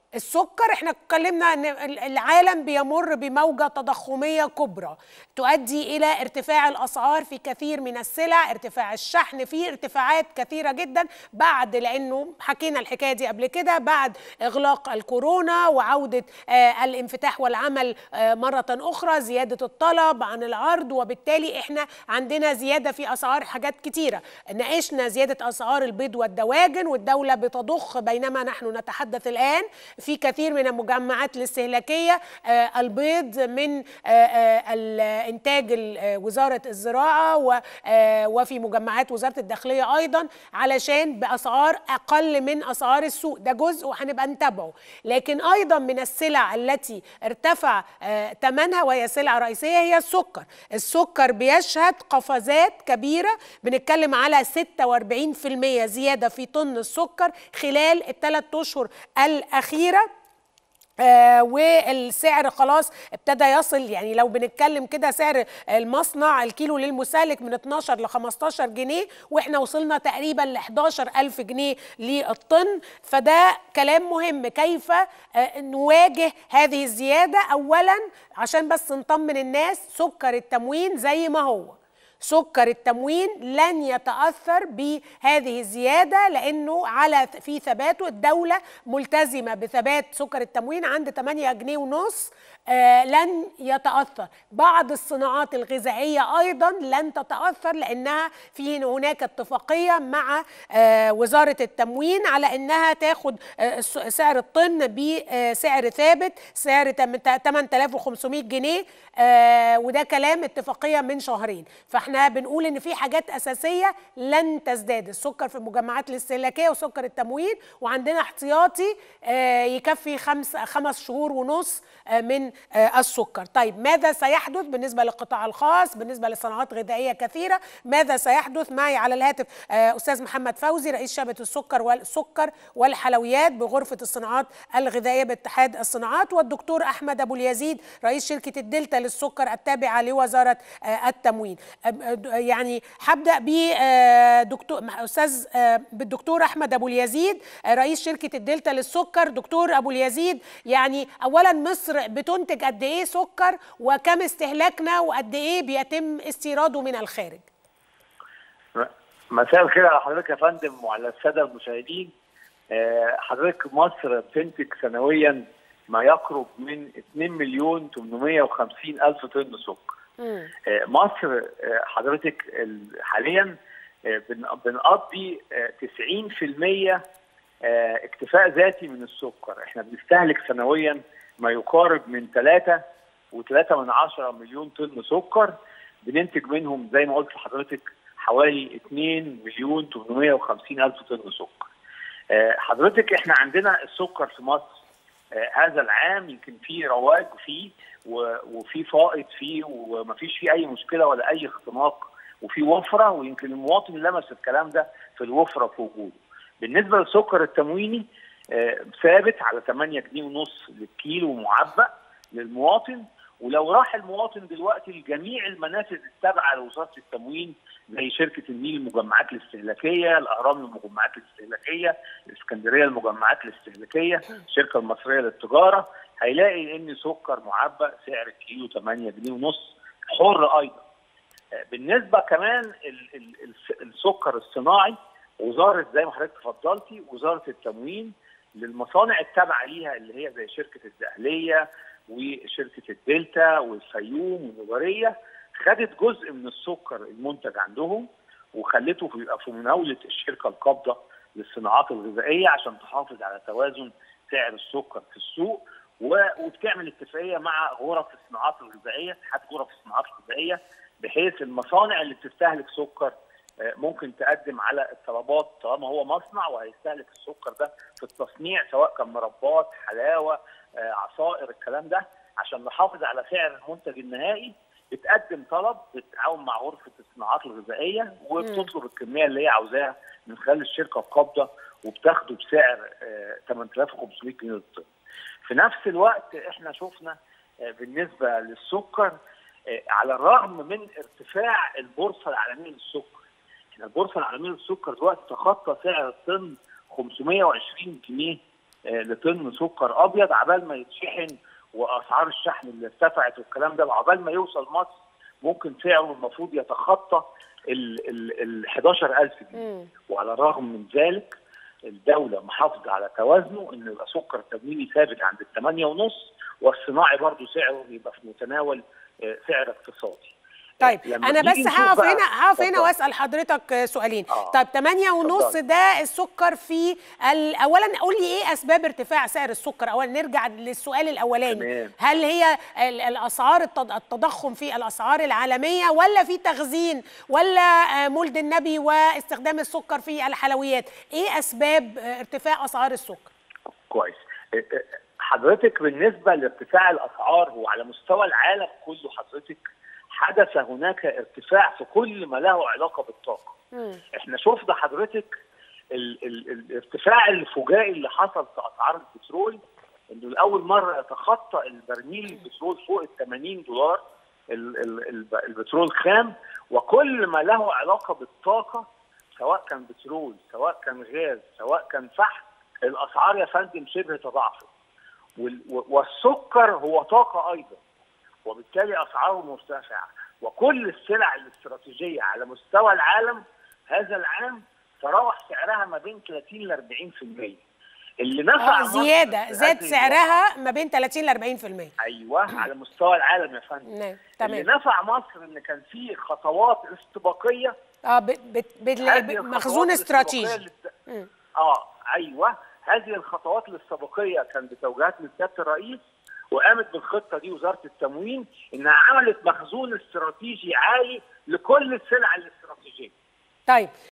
السكر احنا اتكلمنا ان العالم بيمر بموجة تضخمية كبرى تؤدي الى ارتفاع الاسعار في كثير من السلع، ارتفاع الشحن، في ارتفاعات كثيرة جدا بعد، لانه حكينا الحكاية دي قبل كده، بعد اغلاق الكورونا وعودة الانفتاح والعمل مرة اخرى، زيادة الطلب عن العرض، وبالتالي احنا عندنا زيادة في اسعار حاجات كتيرة. ناقشنا زيادة اسعار البيض والدواجن، والدولة بتضخ بينما نحن نتحدث الان في كثير من المجمعات الاستهلاكية البيض من إنتاج وزارة الزراعة وفي مجمعات وزارة الداخلية أيضا، علشان بأسعار أقل من أسعار السوق. ده جزء وهنبقى نتابعه. لكن أيضا من السلع التي ارتفع ثمنها وهي سلعة رئيسية هي السكر. السكر بيشهد قفزات كبيرة، بنتكلم على 46% زيادة في طن السكر خلال ال3 أشهر الأخيرة. والسعر خلاص ابتدى يصل، يعني لو بنتكلم كده سعر المصنع الكيلو للمستهلك من 12 ل 15 جنيه، واحنا وصلنا تقريبا ل 11,000 جنيه للطن. فده كلام مهم، كيف نواجه هذه الزيادة؟ أولا عشان بس نطمن الناس، سكر التموين زي ما هو، سكر التموين لن يتأثر بهذه الزيادة لأنه في ثباته. الدولة ملتزمة بثبات سكر التموين عند 8 جنيه ونص، لن يتأثر. بعض الصناعات الغذائية أيضا لن تتأثر، لأنها هناك اتفاقية مع وزارة التموين على أنها تاخد سعر الطن بسعر ثابت، سعر 8500 جنيه، وده كلام اتفاقية من شهرين. فاحنا بنقول ان في حاجات اساسيه لن تزداد، السكر في المجمعات الاستهلاكيه وسكر التموين، وعندنا احتياطي يكفي 5 شهور ونص من السكر. طيب ماذا سيحدث بالنسبه للقطاع الخاص، بالنسبه لصناعات غذائيه كثيره؟ ماذا سيحدث؟ معي على الهاتف استاذ محمد فوزي، رئيس شعبة السكر والحلويات بغرفه الصناعات الغذائيه باتحاد الصناعات، والدكتور احمد ابو اليزيد، رئيس شركه الدلتا للسكر التابعه لوزاره التموين. يعني هبدأ بالدكتور أحمد أبو اليزيد، رئيس شركة الدلتا للسكر. دكتور أبو اليزيد، يعني أولا مصر بتنتج قد إيه سكر، وكم استهلاكنا، وقد إيه بيتم استيراده من الخارج؟ مساء الخير على حضرتك يا فندم وعلى السادة المشاهدين. حضرتك مصر بتنتج سنويا ما يقرب من 2,850,000 طن سكر. مصر حضرتك حاليا بنقضي 90% اكتفاء ذاتي من السكر. احنا بنستهلك سنويا ما يقارب من 3.3 مليون طن سكر، بننتج منهم زي ما قلت لحضرتك حوالي 2,850,000 طن سكر. حضرتك احنا عندنا السكر في مصر هذا العام يمكن فيه رواج فيه وفي فائض فيه، ومفيش فيه اي مشكله ولا اي اختناق، وفي وفره، ويمكن المواطن لمس الكلام ده في الوفره في وجوده. بالنسبه للسكر التمويني ثابت على 8 جنيه ونص للكيلو معبأ للمواطن. ولو راح المواطن دلوقتي لجميع المنافذ التابعه لوزاره التموين زي شركه النيل المجمعات الاستهلاكيه، الاهرام المجمعات الاستهلاكيه، الاسكندريه المجمعات الاستهلاكيه، الشركه المصريه للتجاره، هيلاقي ان سكر معبأ سعر الكيلو 8 جنيه ونص حر ايضا. بالنسبه كمان السكر الصناعي، وزاره زي ما حضرتك اتفضلتي وزاره التموين للمصانع التابعه ليها اللي هي زي شركه الدقهليه وشركه الدلتا والفيوم والنوباريه، خدت جزء من السكر المنتج عندهم وخلته في مناوله الشركه القابضه للصناعات الغذائيه عشان تحافظ على توازن سعر السكر في السوق، وبتعمل اتفاقيه مع غرف الصناعات الغذائيه، اتحاد غرف الصناعات الغذائيه، بحيث المصانع اللي بتستهلك سكر ممكن تقدم على الطلبات طالما هو مصنع وهيستهلك السكر ده في التصنيع، سواء كان مربات، حلاوه، عصائر، الكلام ده، عشان نحافظ على سعر المنتج النهائي. بتقدم طلب بالتعاون مع غرفه الصناعات الغذائيه وبتطلب الكميه اللي هي عاوزاها من خلال الشركه القابضه، وبتاخده بسعر 8500 جنيه للطن. في نفس الوقت احنا شفنا بالنسبه للسكر على الرغم من ارتفاع البورصه العالميه للسكر، احنا البورصه العالميه للسكر دلوقتي تخطى سعر الطن 520 جنيه لطن سكر ابيض عبال ما يتشحن، واسعار الشحن اللي ارتفعت والكلام ده، عبال ما يوصل مصر ممكن سعره المفروض يتخطى ال 11000 جنيه. وعلى الرغم من ذلك الدوله محافظه على توازنه، انه يبقى سكر تمويني ثابت عند ال 8.5، والصناعي برضه سعره يبقى في متناول سعر اقتصادي. طيب انا بس هقف هنا واسال حضرتك سؤالين. طيب 8.5 ده السكر في اولا قول لي ايه اسباب ارتفاع سعر السكر؟ اولا نرجع للسؤال الاولاني، هل هي الاسعار التضخم في الاسعار العالميه، ولا في تخزين، ولا مولد النبي واستخدام السكر في الحلويات؟ ايه اسباب ارتفاع اسعار السكر؟ كويس. حضرتك بالنسبه لارتفاع الاسعار هو على مستوى العالم كله، حضرتك حدث هناك ارتفاع في كل ما له علاقه بالطاقه. احنا شفنا حضرتك الارتفاع الفجائي اللي حصل في اسعار البترول، انه لاول مره يتخطى البرميل البترول فوق ال $80 البترول خام، وكل ما له علاقه بالطاقه سواء كان بترول سواء كان غاز سواء كان فحم، الاسعار يا فندم شبه تضاعفت. والسكر هو طاقه ايضا، وبالتالي اسعاره مرتفعه، وكل السلع الاستراتيجيه على مستوى العالم هذا العام تراوح سعرها ما بين 30 ل 40%. اللي نفع زاد سعرها ما بين 30 ل 40%. ايوه على مستوى العالم يا فندم. تمام. اللي نفع مصر ان كان في خطوات استباقيه، مخزون استراتيجي. ايوه هذه الخطوات الاستباقيه كان بتوجيهات من سياده الرئيس، وقامت بالخطه دي وزاره التموين، انها عملت مخزون استراتيجي عالي لكل السلع الاستراتيجيه. طيب